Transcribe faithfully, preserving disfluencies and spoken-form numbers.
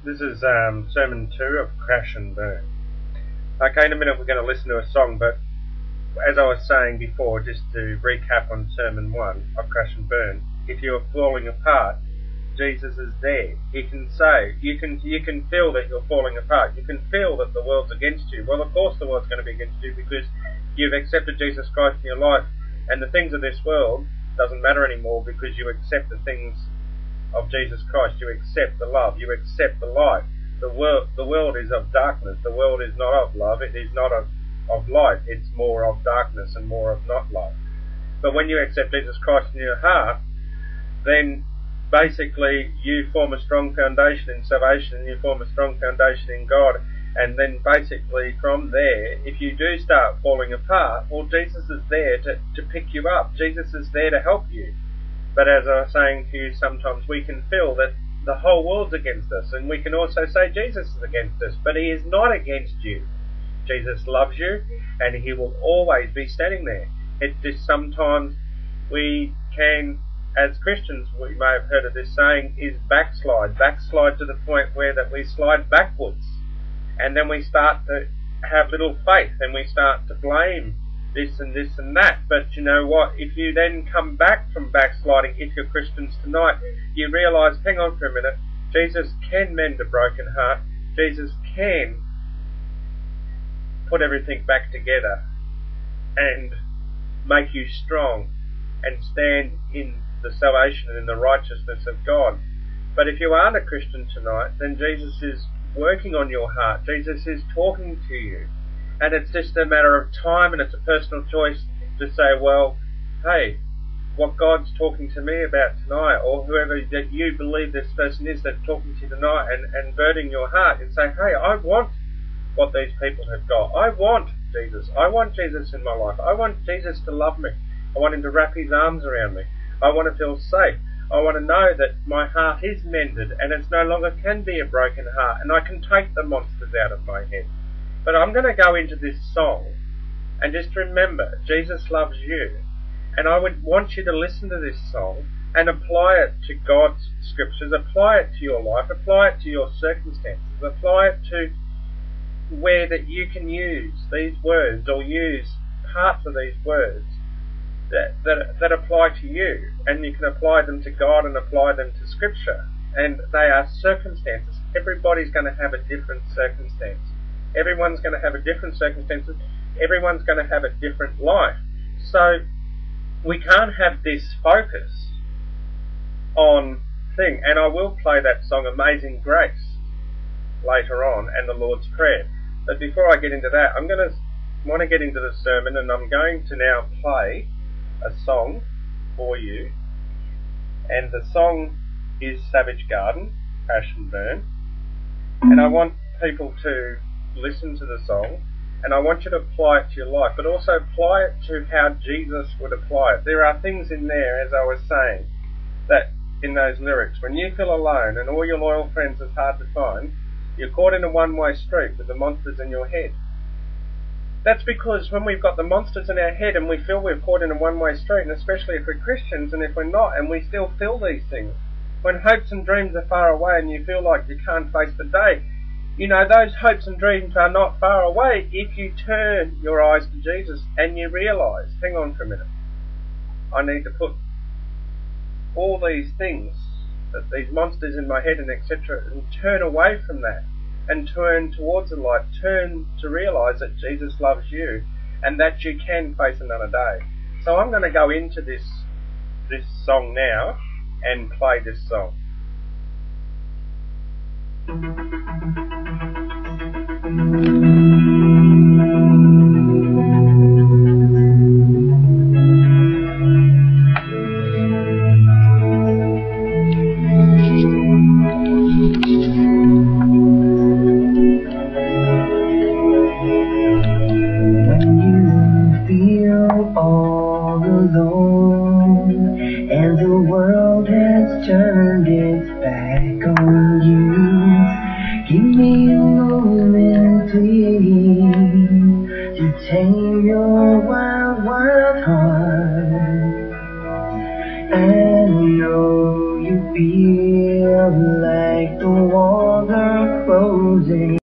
This is um, Sermon two of Crash and Burn. Okay, in a minute we're going to listen to a song, but as I was saying before, just to recap on Sermon one of Crash and Burn, if you are falling apart, Jesus is there. He can say, you can you can feel that you're falling apart. You can feel that the world's against you. Well, of course the world's going to be against you because you've accepted Jesus Christ in your life, and the things of this world doesn't matter anymore because you accept the things of Jesus Christ. You accept the love. You accept the light. The world, the world is of darkness. The world is not of love. It is not of, of light. It's more of darkness and more of not love. But when you accept Jesus Christ in your heart, then basically you form a strong foundation in salvation, and you form a strong foundation in God, and then basically from there, if you do start falling apart, well, Jesus is there to, to pick you up. Jesus is there to help you. But as I was saying to you, sometimes we can feel that the whole world's against us, and we can also say Jesus is against us, but he is not against you. Jesus loves you, and he will always be standing there. It's just sometimes we can, as Christians, we may have heard of this saying, is backslide. Backslide to the point where that we slide backwards. And then we start to have little faith, and we start to blame this and this and that. But you know what? If you then come back from backsliding, if you're Christians tonight, you realise, hang on for a minute, Jesus can mend a broken heart. Jesus can put everything back together and make you strong and stand in the salvation and in the righteousness of God. But if you aren't a Christian tonight, then Jesus is working on your heart. Jesus is talking to you, and it's just a matter of time, and it's a personal choice to say, well, hey, what God's talking to me about tonight, or whoever that you believe this person is that's talking to you tonight, and, and burden your heart and say, hey, I want what these people have got. I want Jesus. I want Jesus in my life. I want Jesus to love me. I want him to wrap his arms around me. I want to feel safe. I want to know that my heart is mended, and it's no longer can be a broken heart, and I can take the monsters out of my head. But I'm going to go into this song, and just remember, Jesus loves you. And I would want you to listen to this song and apply it to God's scriptures, apply it to your life, apply it to your circumstances, apply it to where that you can use these words, or use parts of these words that, that, that apply to you, and you can apply them to God and apply them to Scripture. And they are circumstances. Everybody's going to have a different circumstance. Everyone's going to have a different circumstances. Everyone's going to have a different life. So we can't have this focus on thing. And I will play that song Amazing Grace later on, and the Lord's Prayer. But before I get into that, I'm going to want to get into the sermon, and I'm going to now play a song for you. And the song is Savage Garden, Crash and Burn. And I want people to listen to the song, and I want you to apply it to your life, but also apply it to how Jesus would apply it. There are things in there, as I was saying, that in those lyrics, when you feel alone and all your loyal friends is hard to find, you're caught in a one-way street with the monsters in your head. That's because when we've got the monsters in our head and we feel we're caught in a one-way street, and especially if we're Christians, and if we're not, and we still feel these things, when hopes and dreams are far away and you feel like you can't face the day, you know, those hopes and dreams are not far away if you turn your eyes to Jesus and you realise, hang on for a minute, I need to put all these things, that these monsters in my head and et cetera, and turn away from that and turn towards the light, turn to realise that Jesus loves you and that you can face another day. So I'm going to go into this this song now and play this song. closing.